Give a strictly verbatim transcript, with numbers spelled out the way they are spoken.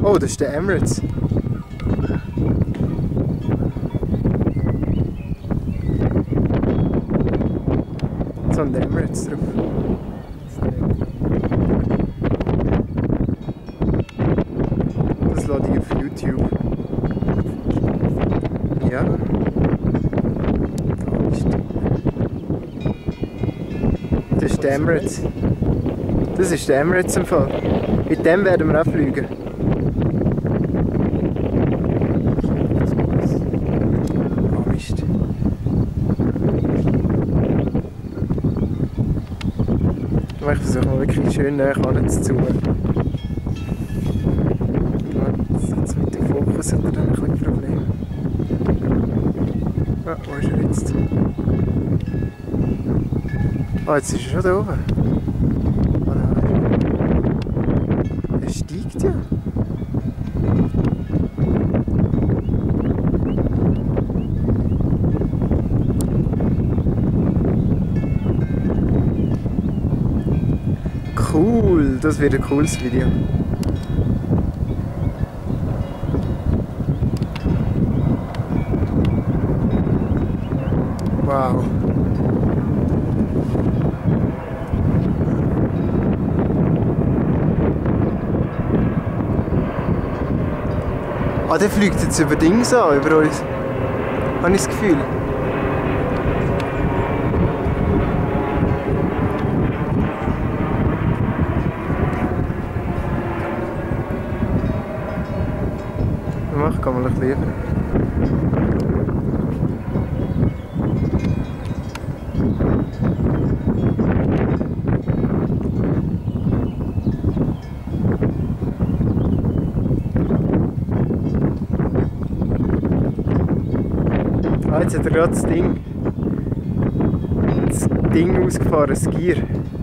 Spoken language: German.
Oh, das ist der Emirates. Jetzt haben der Emirates drauf. Das lade ich auf YouTube. Ja. Das ist der Emirates. Das ist der Emirates im Fall. Mit dem werden wir auch fliegen. Oh Mist. Ich versuche mal wirklich schön näher ranzuzoomen. Jetzt mit dem Fokus hat er dann ein bisschen Probleme. Ah, wo ist er jetzt? Ah, jetzt ist er schon da oben. Oh nein. Er steigt ja. Cool, das wird ein cooles Video. Wow. Ah, der fliegt jetzt über Dings an, über uns. Habe ich das Gefühl. Mach, kann man noch lieber. Ah, jetzt hat er gerade das Ding, das Ding ausgefahren, das Gier.